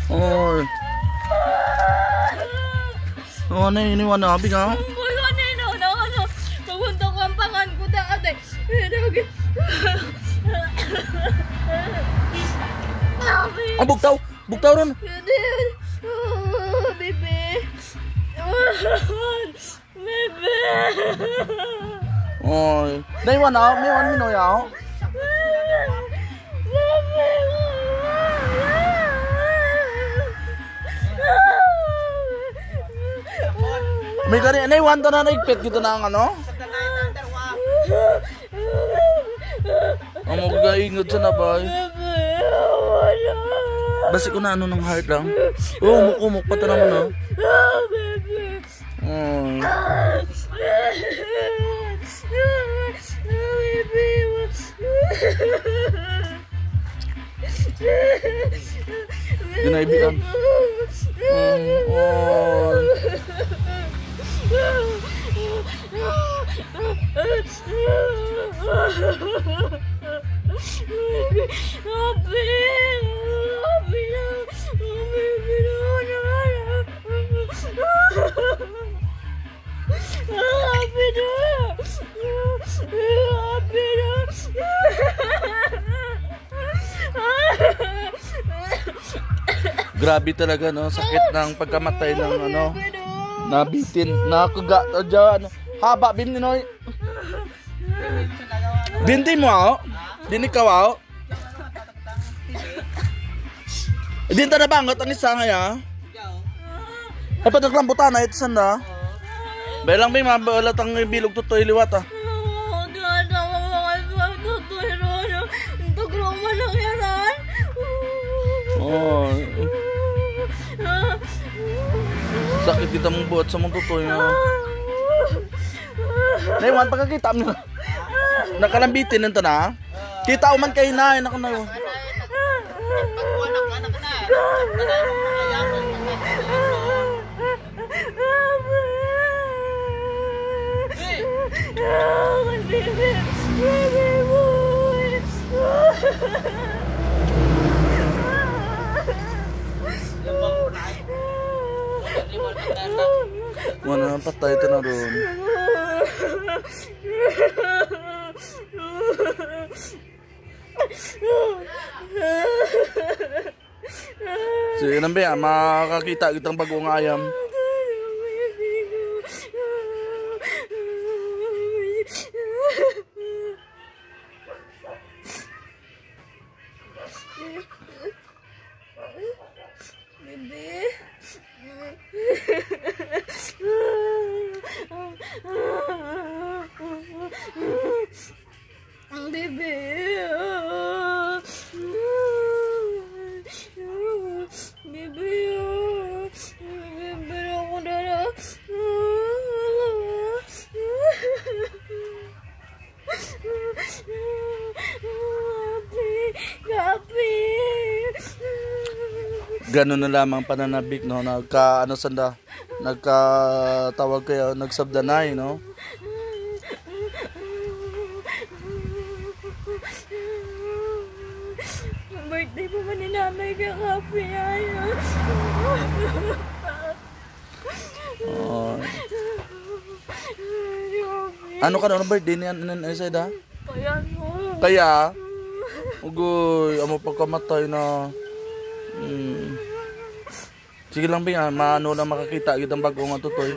Oy. Ano iniwan na abi ka? Pagunta ko ang pangan ko dati. Bugtaw! Bugtaw ron! Bebe! Bebe! Oy. Naiwan na, may iwan minoy ako. May kani, naiwan to na naigpit gito na ang ano? Ang magagaingod sa nabay. Basi ko na ano ng heart lang. Oh, umuk pa naman ha. Oh. Ginaibigan. Oh. Grabe talaga no, sakit ng pagkamatay ng ano, nabitin, nakaga dyan, haba bim ni Noy. Dinti mo ako? Din ikaw ako? Dinta na bangot ang isa ngaya? Ay pataglambutan na ito sanda. Belang bim, mabalat ang bilog tutoy liwat ah. Oh. Sakit kita mong buhat sa mong tutoy mo. Naiwan pagkakita mo. Nakalambitin nito na. Kita uman kayo na. Naku na. Mana patay ito na ron. Sige nambi makakita kitang bagong ayam. Ang bebe. Bebe. Bebe ako dala. Gabi. Ganun na lamang pananabik no, nagka ano sanda, nagkatawag kayo, nagsabdanay no. Birthday po ba ni nanay ka kape ayo? Oh. Ano ka na birthday niyan Saida? Kaya no. Kaya ugoy, amo pagkamatay na. Sige lang ba yan, maano lang makakita kitang bagong nga tutoy.